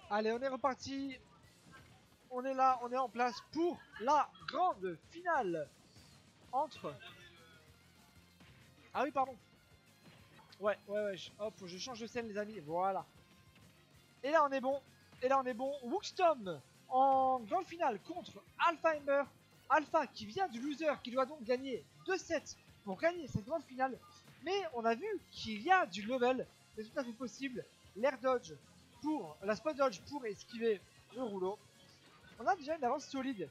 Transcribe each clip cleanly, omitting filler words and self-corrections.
Allez, on est reparti. On est là, on est en place pour la grande finale entre... Ah oui, pardon. Ouais, hop, je change de scène les amis, voilà. Et là on est bon, Wookstorm en grande finale contre Alpha Ember. Alpha qui vient du loser, qui doit donc gagner 2 sets pour gagner cette grande finale. Mais on a vu qu'il y a du level, c'est tout à fait possible. L'air dodge pour, la spot dodge pour esquiver le rouleau. On a déjà une avance solide.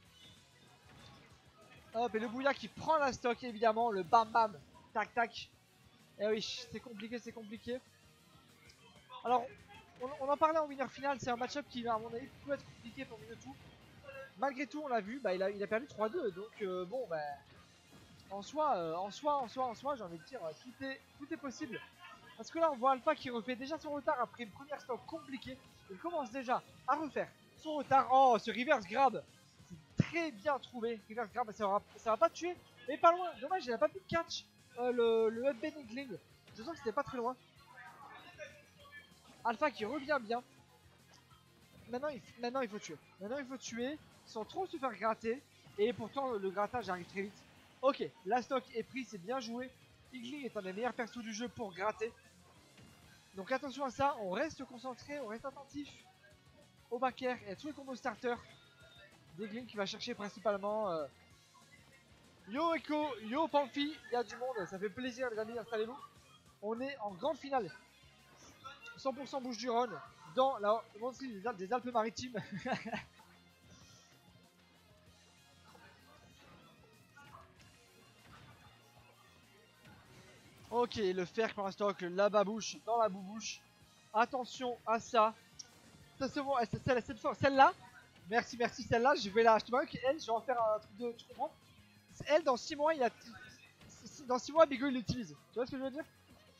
Hop, et le Bouya qui prend la stock évidemment, le bam bam, tac tac. Et oui, c'est compliqué. Alors, on en parlait en winner final, c'est un match-up qui à mon avis peut être compliqué pour Minotaur. Malgré tout, on l'a vu, bah, il a perdu 3-2, donc bon, bah, en soi, j'ai envie de dire, tout est possible. Parce que là, on voit Alpha qui refait déjà son retard après une première stock compliquée. Il commence déjà à refaire son retard. Oh, ce reverse grab, c'est très bien trouvé. Reverse grab, ça va pas tuer, mais pas loin. Dommage, il a pas pu catch le headbang Inkling. Je sens que c'était pas très loin. Alpha qui revient bien. Maintenant il faut tuer. Sans trop se faire gratter. Et pourtant le grattage arrive très vite. Ok, la stock est prise, c'est bien joué. Inkling est un des meilleurs persos du jeu pour gratter. Donc attention à ça, on reste concentré, on reste attentif au back air et à tous les combos starter. Inkling qui va chercher principalement Yo Echo, yo Pampi, il y a du monde, ça fait plaisir les amis, installez-vous. On est en grande finale. 100% Bouches-du-Rhône dans la monstrie des Alpes-Maritimes. Ok, le fer pour un stock, la babouche dans la boubouche. Attention à ça. Ça se voit, celle-là. Merci, celle-là, je vais la acheter. Elle, je vais en faire un truc de. Tu comprends? Elle, dans 6 mois, dans 6 mois, Bigo il l'utilise. Tu vois ce que je veux dire?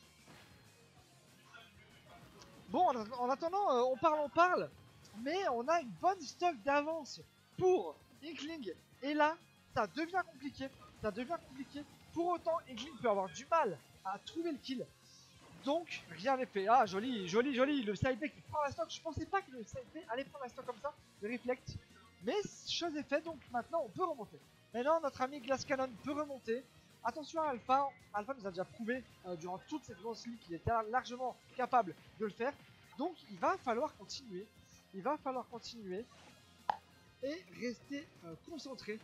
Bon, en attendant, on parle. Mais on a une bonne stock d'avance pour Inkling. Et là, ça devient compliqué. Pour autant, Inkling peut avoir du mal à trouver le kill. Donc, rien n'est fait. Ah, joli. Le side B qui prend la stock. Je pensais pas que le side B allait prendre la stock comme ça. Le reflect. Mais chose est faite. Donc maintenant, on peut remonter. Maintenant, notre ami Glass Cannon peut remonter. Attention à Alpha. Alpha nous a déjà prouvé durant toute cette grosse ligue qu'il était largement capable de le faire. Donc, il va falloir continuer. Et rester concentré.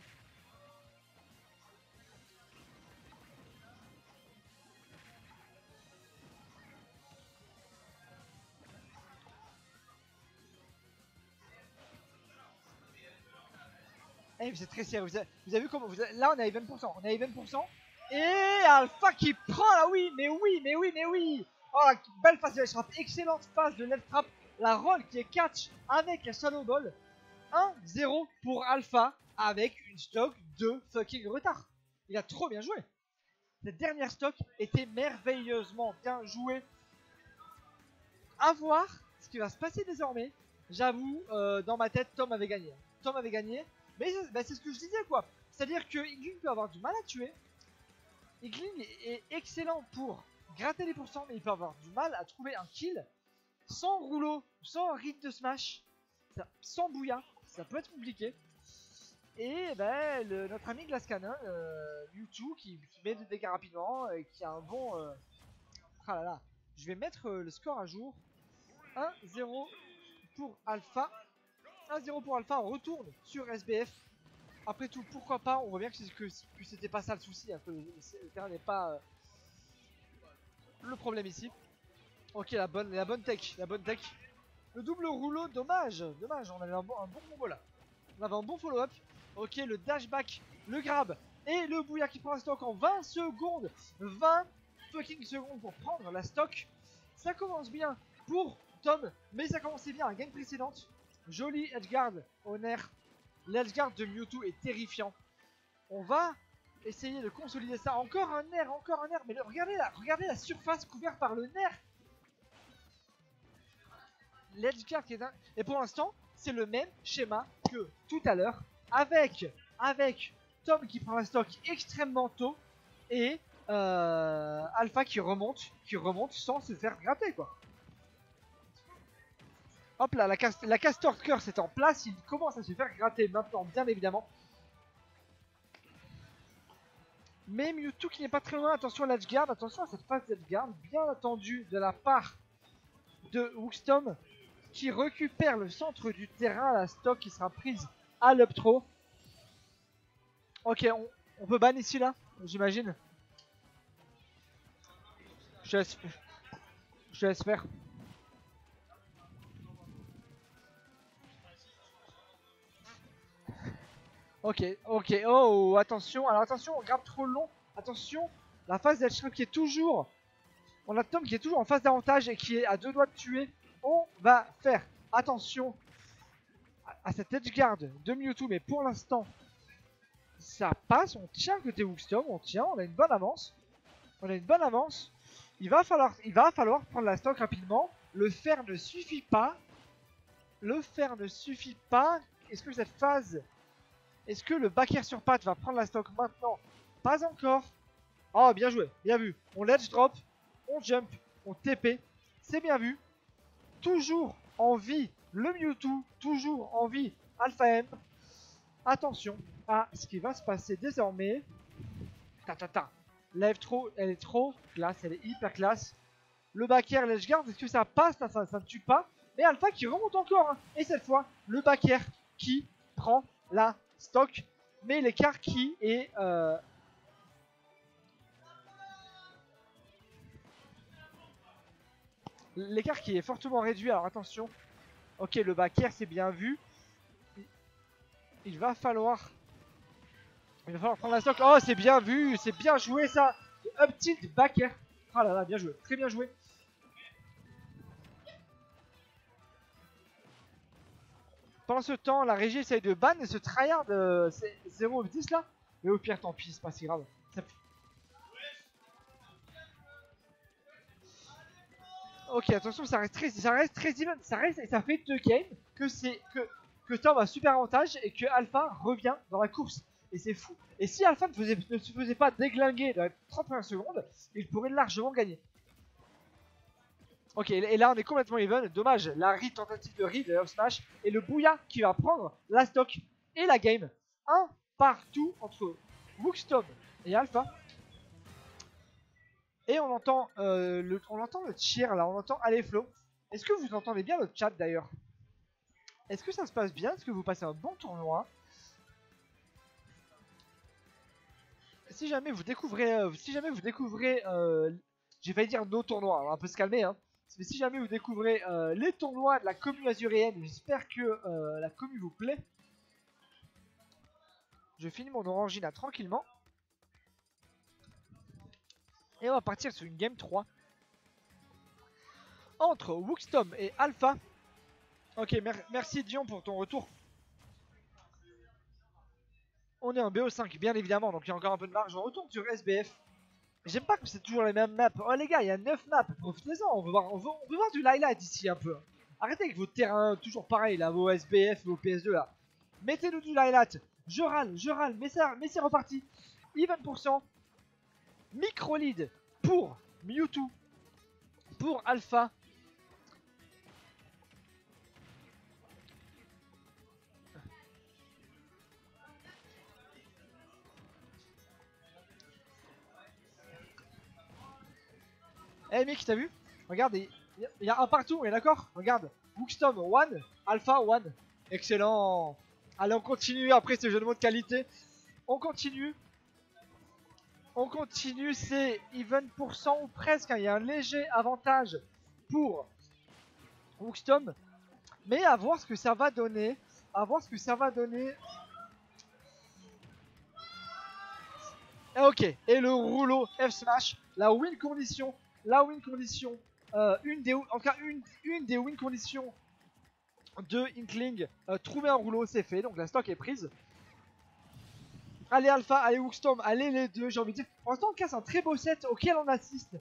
Eh, vous êtes très sérieux. Vous avez vu comment là, on est à 20%. Et Alpha qui prend là, oui. Oh, la belle phase de l'H-Trap. Excellente phase de l'H-Trap. La roll qui est catch avec la Shadow Ball. 1-0 pour Alpha avec une stock de fucking retard. Il a trop bien joué. Cette dernière stock était merveilleusement bien jouée. À voir ce qui va se passer désormais. J'avoue, dans ma tête, Tom avait gagné. Mais bah, c'est ce que je disais quoi. C'est-à-dire que Inkling peut avoir du mal à tuer. Inkling est excellent pour gratter les pourcents, mais il peut avoir du mal à trouver un kill sans rouleau, sans rythme de smash, sans bouilla. Ça peut être compliqué. Et ben, notre ami Glass Cannon, Mewtwo, qui met des dégâts rapidement, et qui a un bon... Ah là là, je vais mettre le score à jour. 1-0 pour Alpha. 1-0 pour Alpha, on retourne sur SBF. Après tout, pourquoi pas, on voit bien que c'était pas ça le souci, hein, que le terrain n'est pas le problème ici. Ok, la bonne tech. Le double rouleau, dommage, on avait un bon combo là. On avait un bon follow-up. Ok, le dashback, le grab et le bouillard qui prend la stock en 20 secondes. 20 fucking secondes pour prendre la stock. Ça commence bien pour Tom, mais ça commençait bien à la game précédente. Joli edgeguard au nerf. L'edgeguard de Mewtwo est terrifiant. On va essayer de consolider ça. Encore un nerf. Mais regardez la surface couverte par le nerf. L'edgeguard qui est dingue. Et pour l'instant, c'est le même schéma que tout à l'heure. Avec Tom qui prend un stock extrêmement tôt. Et Alpha qui remonte sans se faire gratter quoi. Hop là, la Castor Curse est en place. Il commence à se faire gratter maintenant, bien évidemment. Mais Mewtwo qui n'est pas très loin. Attention à l'Edgeguard. Attention à cette phase d'Edgeguard. Bien attendue de la part de Wookstom. Qui récupère le centre du terrain. La stock qui sera prise à l'up throw. Ok, on peut ban ici là, j'imagine. Je laisse faire. Ok, oh, attention, alors attention, on grave trop long. Attention, la phase d'Edgeguard qui est toujours... On a Tom qui est toujours en phase d'avantage et qui est à 2 doigts de tuer. On va faire attention à cette Edgeguard de Mewtwo, mais pour l'instant, ça passe. On tient côté Wookstom, on tient, on a une bonne avance. Il va falloir prendre la stock rapidement. Le fer ne suffit pas. Est-ce que cette phase... Est-ce que le back air sur patte va prendre la stock maintenant? Pas encore. Oh, bien joué, bien vu. On ledge drop, on jump, on TP. C'est bien vu. Toujours en vie le Mewtwo. Toujours en vie Alpha M. Attention à ce qui va se passer désormais. Lève trop, elle est trop classe, elle est hyper classe. Le back air, l'edgeguard, est-ce que ça passe? Ça ne tue pas. Et Alpha qui remonte encore. Hein. Et cette fois, le back air qui prend la stock. Mais l'écart qui est... L'écart qui est fortement réduit. Alors attention. Ok, le back air, c'est bien vu. Il va falloir prendre la stock. Oh, c'est bien vu. C'est bien joué ça. Up tilt back air. Ah là là, bien joué. Très bien joué. Pendant ce temps, la régie essaye de ban et ce tryhard 0 of 10 là. Mais au pire, tant pis, c'est pas si grave. Ça... Ok, attention, ça reste très even. Ça fait 2 games que Tom a super avantage et que Alpha revient dans la course. Et c'est fou. Et si Alpha ne se faisait pas déglinguer dans les 30 premières secondes, il pourrait largement gagner. Ok, et là on est complètement even. Dommage, la tentative de read, le up smash et le Bouya qui va prendre la stock et la game. Un partout entre Wookstom et Alpha. Et on entend le cheer là, on entend Allez Flow. Est-ce que vous entendez bien le chat d'ailleurs? Est-ce que ça se passe bien? Est-ce que vous passez un bon tournoi? Si jamais vous découvrez, j'ai failli dire nos tournois, on va un peu se calmer hein. Mais si jamais vous découvrez les tournois de la commu azuréenne, j'espère que la commu vous plaît. Je finis mon Orangina tranquillement. Et on va partir sur une game 3. Entre Wookstom et Alpha. Ok, merci Dion pour ton retour. On est en BO5 bien évidemment, donc il y a encore un peu de marge. On retourne sur SBF. J'aime pas que c'est toujours les mêmes maps. Oh les gars, il y a 9 maps, profitez-en, on veut voir du highlight ici un peu. Arrêtez avec vos terrains toujours pareils là, vos SBF, vos PS2 là. Mettez-nous du highlight. Je râle, mais c'est reparti. Even %. Micro lead pour Mewtwo. Pour Alpha. Eh mec, t'as vu? Regarde, il y a un partout, on est d'accord? Regarde, Wookstom 1, Alpha 1. Excellent. Allez, on continue après ce jeu de mots de qualité. On continue, c'est even % ou presque. Il y a un léger avantage pour Wookstom. Mais à voir ce que ça va donner. Ok, et le rouleau F-Smash, la win condition, une des win conditions de Inkling, trouver un rouleau, c'est fait, donc la stock est prise. Allez Alpha, allez Wookstom, allez les deux, j'ai envie de dire. Pour l'instant on casse un très beau set auquel on assiste.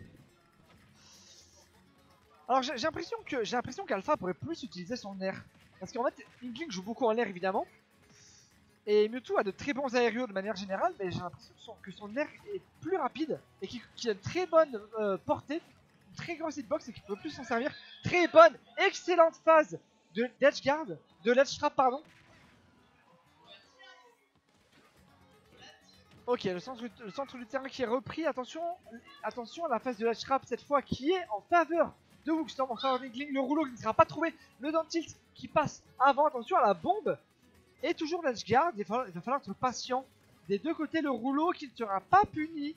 Alors j'ai l'impression qu'Alpha pourrait plus utiliser son air. Parce qu'en fait, Inkling joue beaucoup en l'air évidemment. Et Mewtwo a de très bons aériaux de manière générale, mais j'ai l'impression que son air est plus rapide et qu'il a une très bonne portée, une très grosse hitbox et qu'il peut plus s'en servir. Très bonne, excellente phase de d'Edgeguard, de l'Edge Trap pardon. Ok, le centre du terrain qui est repris, attention à la phase de l'Edge Trap cette fois qui est en faveur de Woogstorm, en faveur d'Inkling, le rouleau qui ne sera pas trouvé, le down tilt qui passe avant, attention à la bombe. Et toujours l'Edgeguard, il va falloir être patient. Des deux côtés, le rouleau qui ne sera pas puni.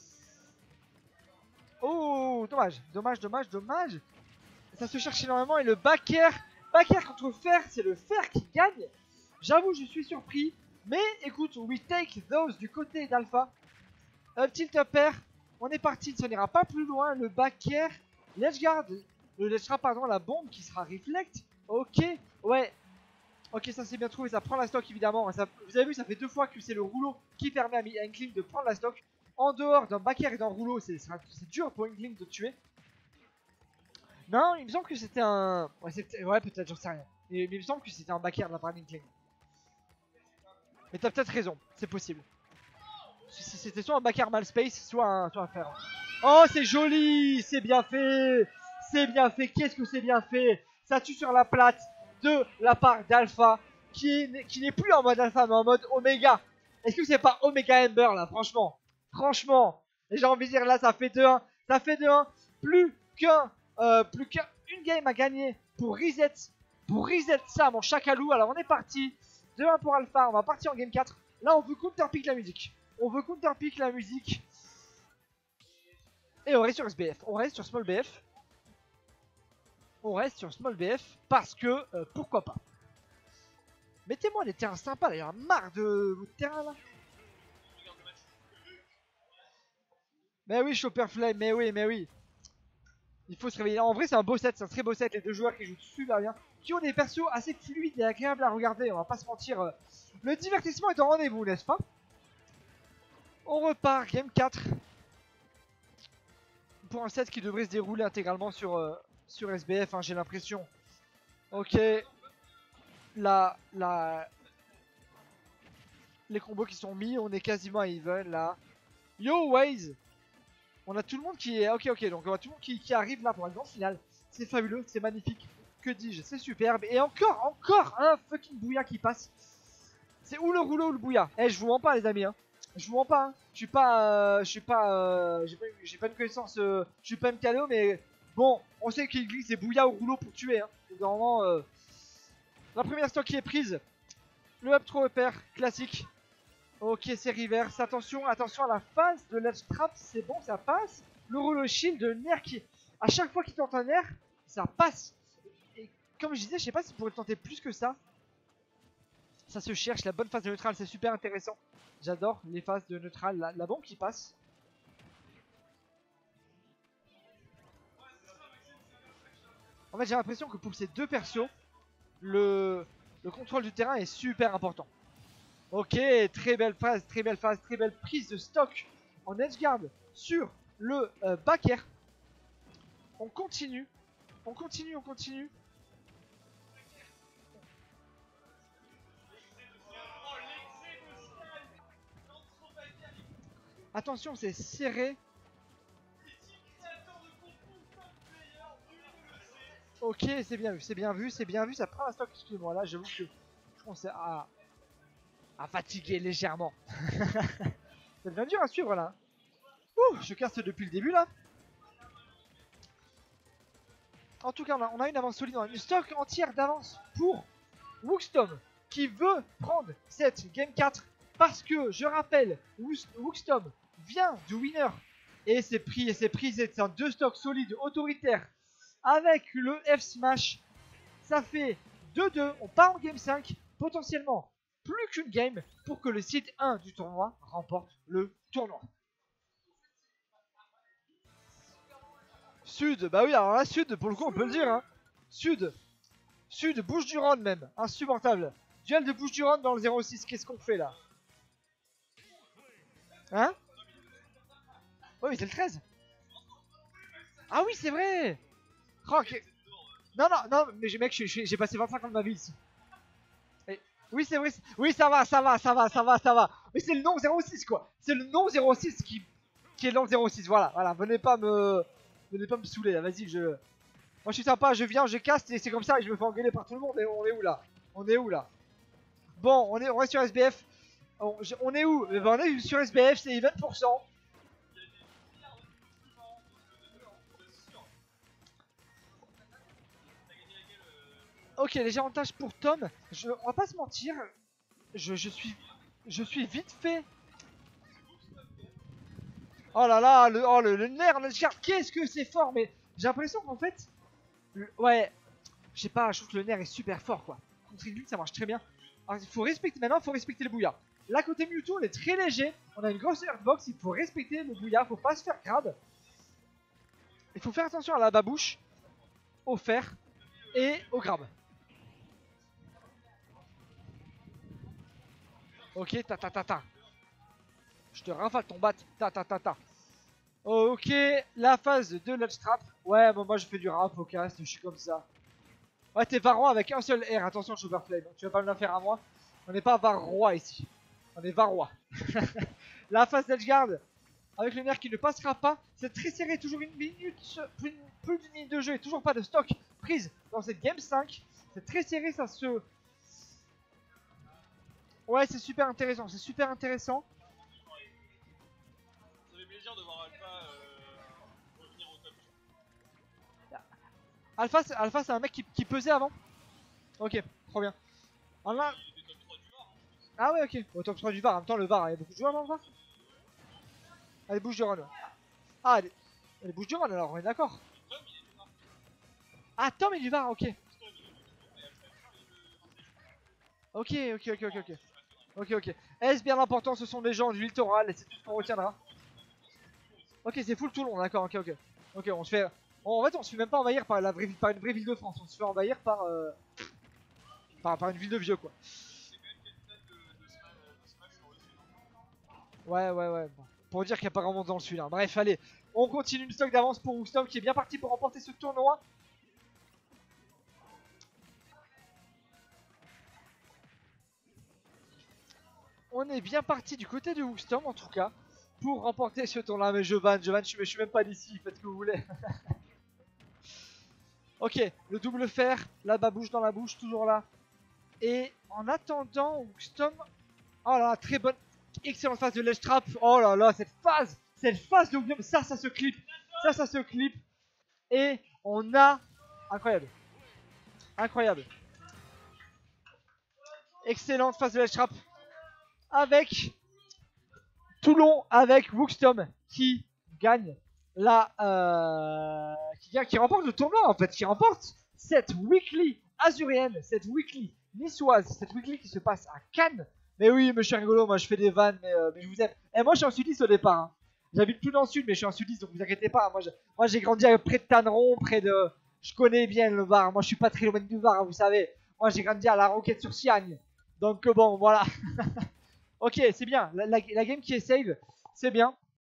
Oh, dommage, dommage, dommage, dommage. Ça se cherche énormément et le back air contre fer, c'est le fer qui gagne. J'avoue, je suis surpris. Mais écoute, we take those du côté d'Alpha. Up tilt up air, on est parti, ça n'ira pas plus loin. Le back air, l'Edgeguard, le ledge trap, pardon, la bombe qui sera reflect. Ok, ouais. Ok, ça c'est bien trouvé, ça prend la stock évidemment. Ça, vous avez vu, ça fait 2 fois que c'est le rouleau qui permet à Inkling de prendre la stock. En dehors d'un back air et d'un rouleau, c'est dur pour Inkling de tuer. Non, il me semble que c'était un... Ouais, peut-être, j'en sais rien. Mais il me semble que c'était un back air de la part d'Inkling. Mais t'as peut-être raison, c'est possible. C'était soit un back air mal space, soit un fer. Oh, c'est joli, c'est bien fait. C'est bien fait, qu'est-ce que c'est bien fait. Ça tue sur la plate de la part d'Alpha, qui n'est plus en mode Alpha, mais en mode Omega. Est-ce que c'est pas Omega Ember là, franchement? Franchement, et j'ai envie de dire là, ça fait 2-1. Ça fait 2-1. Plus qu'une game à gagner pour reset ça, mon chacalou. Alors on est parti. 2-1 pour Alpha, on va partir en game 4. Là, on veut counterpick la musique. On veut counterpick la musique. Et on reste sur SBF. On reste sur Small BF. On reste sur Small BF parce que pourquoi pas. Mettez-moi des terrains sympas là, il y a marre de votre terrain là. Mais oui, Chopper Flame, mais oui. Il faut se réveiller. En vrai, c'est un beau set, c'est un très beau set. Les deux joueurs qui jouent super bien, qui ont des persos assez fluides et agréables à regarder. On va pas se mentir. Le divertissement est au rendez-vous, n'est-ce pas? On repart, game 4. Pour un set qui devrait se dérouler intégralement sur SBF, hein, j'ai l'impression. Ok. Les combos qui sont mis, on est quasiment à even là. Yo, Waze! On a tout le monde qui est... Ok, donc on a tout le monde qui arrive là pour un grand final. C'est fabuleux, c'est magnifique. Que dis-je, c'est superbe. Et encore un fucking bouilla qui passe. C'est ou le rouleau ou le bouilla. Eh, je vous mens pas les amis, hein. Je vous mens pas, hein. J'ai pas une connaissance, je suis pas MKLO, mais bon, on sait qu'il glisse c'est bouilla ou rouleau pour tuer, hein. Donc normalement, la première stock qui est prise, le up throw upper classique. Ok, c'est reverse. Attention à la phase de l'edge trap, c'est bon, ça passe. Le rouleau shield, le nerf qui, à chaque fois qu'il tente un nerf, ça passe. Et comme je disais, je sais pas s'il pourrait tenter plus que ça. Ça se cherche, la bonne phase de neutral, c'est super intéressant. J'adore les phases de neutral, la bombe qui passe. En fait, j'ai l'impression que pour ces deux persos, le contrôle du terrain est super important. Ok, très belle phase, très belle prise de stock en edgeguard sur le back air. On continue. Attention, c'est serré. Ok, c'est bien vu, ça prend la stock, excusez-moi, là j'avoue que je commence à fatiguer légèrement. Ça devient dur à suivre là. Ouh, je casse depuis le début là. En tout cas, on a une avance solide, une stock entière d'avance pour Woogstorm qui veut prendre cette Game 4 parce que, je rappelle, Woogstorm vient du winner et c'est pris, c'est un 2 stocks solides, autoritaires avec le F-Smash. Ça fait 2-2, on part en Game 5, potentiellement plus qu'une game pour que le site 1 du tournoi remporte le tournoi. Sud, bah oui, alors là, Sud, pour le coup, on peut le dire, hein. Sud, Bouches-du-Rhône même, insupportable. Duel de Bouches-du-Rhône dans le 06, qu'est-ce qu'on fait là? Hein? Oui, mais c'est le 13. Ah oui, c'est vrai. Oh, Non, non, non, mais mec, j'ai passé 25 ans de ma vie ici. Et, oui, c'est vrai. Oui, ça va, ça va, ça va, ça va, ça va. Mais c'est le nom 06 quoi. C'est le nom 06 qui est dans le 06. Voilà, voilà. Venez pas me saouler. Vas-y, moi je suis sympa, je viens, je casse et c'est comme ça et je me fais engueuler par tout le monde. Et on est où là? On est où là? Bon, on est sur SBF. On est où? On est sur SBF, c'est 20%. Ok, les avantages pour Tom. On va pas se mentir. Je suis vite fait. Oh là là, le nerf, qu'est-ce que c'est fort, mais j'ai l'impression qu'en fait. Ouais, je sais pas, je trouve que le nerf est super fort quoi. Contre une lune, ça marche très bien. Alors il faut respecter, maintenant il faut respecter le bouillard. Là côté Mewtwo, on est très léger. On a une grosse airbox, il faut respecter le bouillard, faut pas se faire grab. Il faut faire attention à la babouche, au fer et au grab. Ok, ta. Je te rafale ton bat, ta. Ok, la phase de Ledge Trap. Ouais, bon, moi je fais du rap au cast, je suis comme ça. Ouais, t'es Varrois avec un seul R, attention, je Flame. Tu vas pas me la faire à moi. On n'est pas Varrois ici. On est Varrois. La phase d'Edgeguard avec le nerf qui ne passera pas. C'est très serré, toujours une minute, plus d'une minute de jeu et toujours pas de stock prise dans cette game 5. C'est très serré, ça se... Ouais, c'est super intéressant, c'est super intéressant. Ça fait plaisir de voir Alpha revenir au top. Alpha c'est un mec qui pesait avant. Ok, trop bien. En là... Il était top 3 du VAR. Ah ouais, ok. Au top 3 du VAR, en même temps le VAR, il y a beaucoup de joueurs dans le VAR. Allez, bouge du run. Ah, allez, bouge du run alors, on est d'accord. Tom, il est du VAR. Ah, Tom est du VAR, ok. Tom, il est du VAR. Et Alpha, Ok. Est-ce bien important, ce sont des gens du littoral et c'est tout ce qu'on retiendra. Ok, c'est full Toulon, d'accord, ok. Ok, on se fait... En fait, on se fait même pas envahir par une vraie ville de France, on se fait envahir par une ville de vieux, quoi. Ouais, bon. Pour dire qu'il n'y a pas grand monde dans le sud, hein. Bref, allez, on continue le stock d'avance pour Woostom qui est bien parti pour remporter ce tournoi. On est bien parti du côté de Woostom en tout cas pour remporter ce tournoi. Mais je vanne, je suis même pas d'ici, faites ce que vous voulez. Ok, le double fer, la babouche dans la bouche, toujours là. Et en attendant, Woostom, oh là, très bonne, excellente phase de ledge trap. Oh là là, cette phase de Woostom, ça se clip, ça se clip. Et on a, incroyable. Excellente phase de ledge trap. Avec Toulon, avec Woostom qui gagne qui remporte le tournoi en fait, qui remporte cette weekly azuréenne, cette weekly niçoise, cette weekly qui se passe à Cannes. Mais oui, monsieur rigolo, moi je fais des vannes, mais je vous aime. Et moi je suis en sudiste au départ, hein. J'habite plus dans le sud, mais je suis en sudiste, donc vous inquiétez pas. Moi j'ai grandi près de Tanneron, je connais bien le Var. Moi je suis pas très loin du Var, hein, vous savez. Moi j'ai grandi à la Roquette-sur-Siagne. Donc bon, voilà. Ok, c'est bien. La game qui est save, c'est bien.